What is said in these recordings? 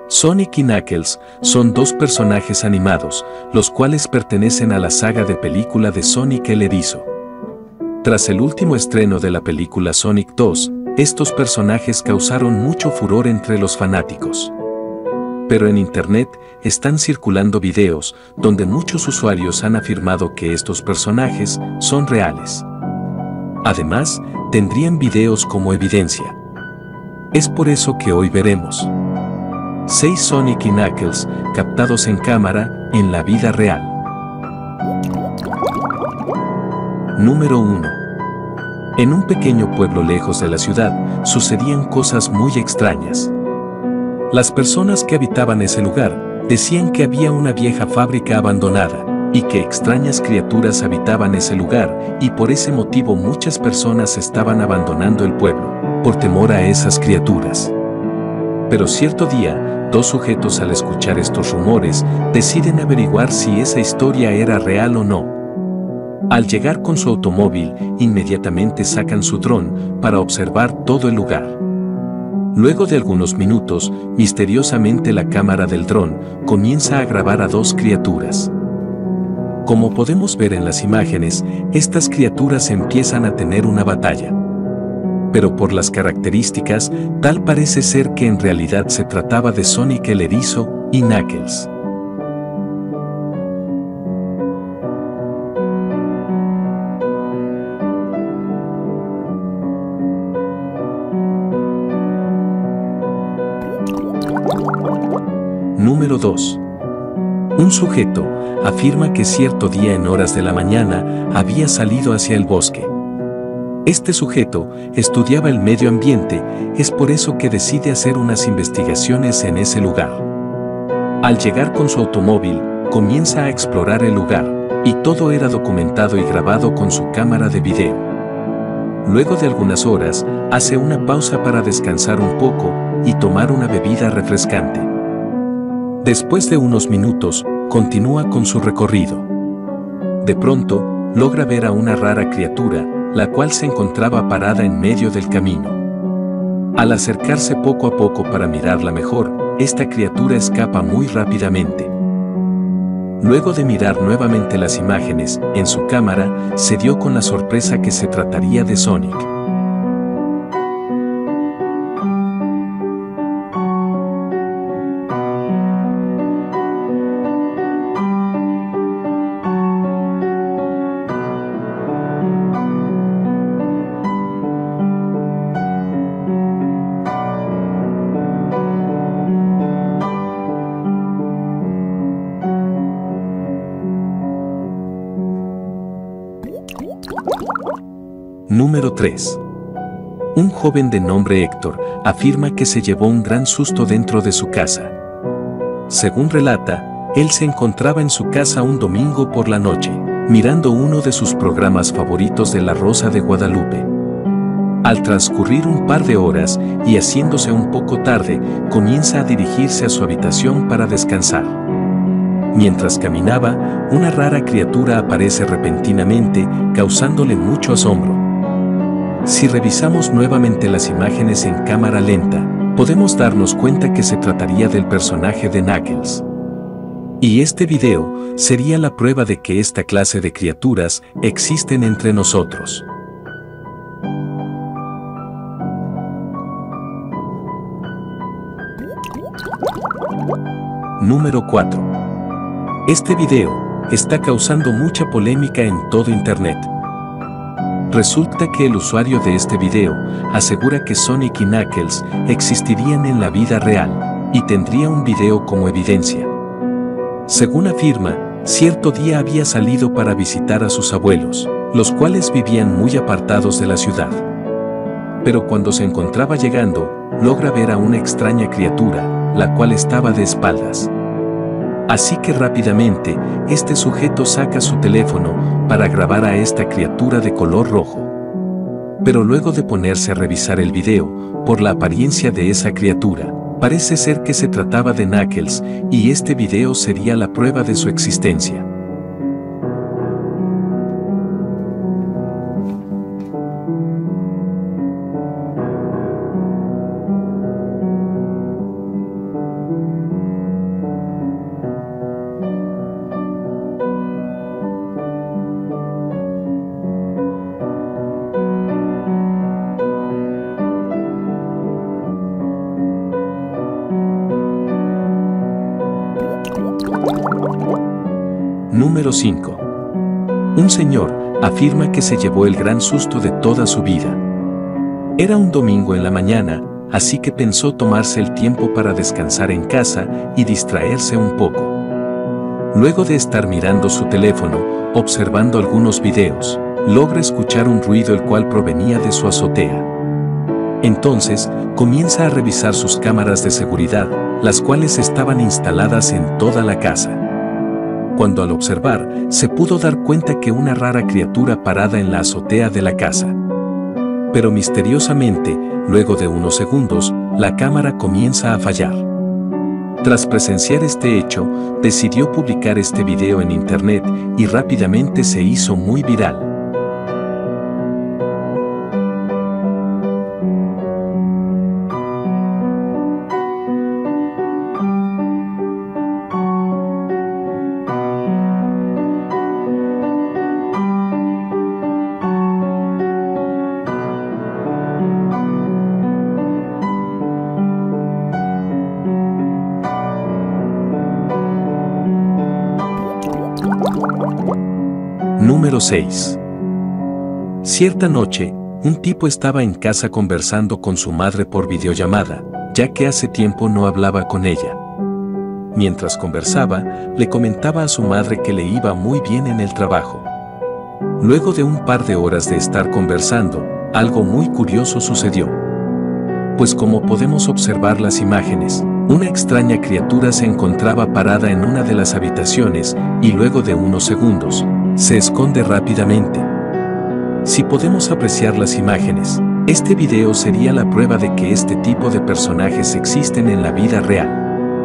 Sonic y Knuckles son dos personajes animados, los cuales pertenecen a la saga de película de Sonic el Erizo. Tras el último estreno de la película Sonic 2, estos personajes causaron mucho furor entre los fanáticos. Pero en internet están circulando videos donde muchos usuarios han afirmado que estos personajes son reales. Además, tendrían videos como evidencia. Es por eso que hoy veremos 6 Sonic y Knuckles captados en cámara en la vida real. Número 1. En un pequeño pueblo lejos de la ciudad, sucedían cosas muy extrañas. Las personas que habitaban ese lugar decían que había una vieja fábrica abandonada y que extrañas criaturas habitaban ese lugar y por ese motivo muchas personas estaban abandonando el pueblo, por temor a esas criaturas. Pero cierto día, dos sujetos al escuchar estos rumores deciden averiguar si esa historia era real o no. Al llegar con su automóvil, inmediatamente sacan su dron para observar todo el lugar. Luego de algunos minutos, misteriosamente la cámara del dron comienza a grabar a dos criaturas. Como podemos ver en las imágenes, estas criaturas empiezan a tener una batalla. Pero por las características, tal parece ser que en realidad se trataba de Sonic el Erizo y Knuckles. Número 2. Un sujeto afirma que cierto día en horas de la mañana había salido hacia el bosque. Este sujeto estudiaba el medio ambiente, es por eso que decide hacer unas investigaciones en ese lugar. Al llegar con su automóvil, comienza a explorar el lugar, y todo era documentado y grabado con su cámara de video. Luego de algunas horas, hace una pausa para descansar un poco y tomar una bebida refrescante. Después de unos minutos, continúa con su recorrido. De pronto, logra ver a una rara criatura, la cual se encontraba parada en medio del camino. Al acercarse poco a poco para mirarla mejor, esta criatura escapa muy rápidamente. Luego de mirar nuevamente las imágenes en su cámara, se dio con la sorpresa que se trataría de Sonic. Número 3. Un joven de nombre Héctor afirma que se llevó un gran susto dentro de su casa. Según relata, él se encontraba en su casa un domingo por la noche, mirando uno de sus programas favoritos de La Rosa de Guadalupe. Al transcurrir un par de horas y haciéndose un poco tarde, comienza a dirigirse a su habitación para descansar. Mientras caminaba, una rara criatura aparece repentinamente, causándole mucho asombro. Si revisamos nuevamente las imágenes en cámara lenta, podemos darnos cuenta que se trataría del personaje de Knuckles. Y este video sería la prueba de que esta clase de criaturas existen entre nosotros. Número 4. Este video está causando mucha polémica en todo internet. Resulta que el usuario de este video asegura que Sonic y Knuckles existirían en la vida real y tendría un video como evidencia. Según afirma, cierto día había salido para visitar a sus abuelos, los cuales vivían muy apartados de la ciudad. Pero cuando se encontraba llegando, logra ver a una extraña criatura, la cual estaba de espaldas. Así que rápidamente, este sujeto saca su teléfono para grabar a esta criatura de color rojo. Pero luego de ponerse a revisar el video, por la apariencia de esa criatura, parece ser que se trataba de Knuckles, y este video sería la prueba de su existencia. Número 5. Un señor afirma que se llevó el gran susto de toda su vida. Era un domingo en la mañana, así que pensó tomarse el tiempo para descansar en casa y distraerse un poco. Luego de estar mirando su teléfono, observando algunos videos, logra escuchar un ruido el cual provenía de su azotea. Entonces, comienza a revisar sus cámaras de seguridad, las cuales estaban instaladas en toda la casa. Cuando al observar, se pudo dar cuenta que una rara criatura parada en la azotea de la casa. Pero misteriosamente, luego de unos segundos, la cámara comienza a fallar. Tras presenciar este hecho, decidió publicar este video en internet y rápidamente se hizo muy viral. Número 6. Cierta noche, un tipo estaba en casa conversando con su madre por videollamada, ya que hace tiempo no hablaba con ella. Mientras conversaba, le comentaba a su madre que le iba muy bien en el trabajo. Luego de un par de horas de estar conversando, algo muy curioso sucedió. Pues como podemos observar las imágenes, una extraña criatura se encontraba parada en una de las habitaciones y luego de unos segundos, se esconde rápidamente. Si podemos apreciar las imágenes, este video sería la prueba de que este tipo de personajes existen en la vida real.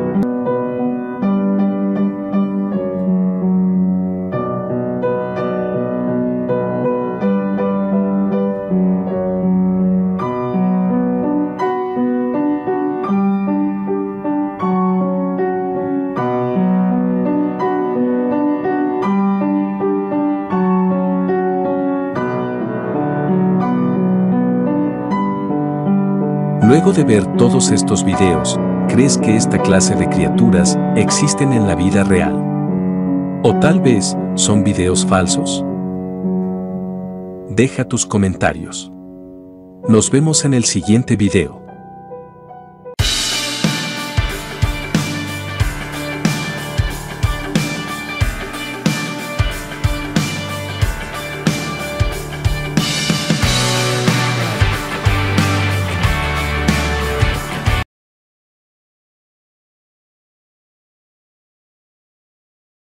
Luego de ver todos estos videos, ¿crees que esta clase de criaturas existen en la vida real? ¿O tal vez son videos falsos? Deja tus comentarios. Nos vemos en el siguiente video.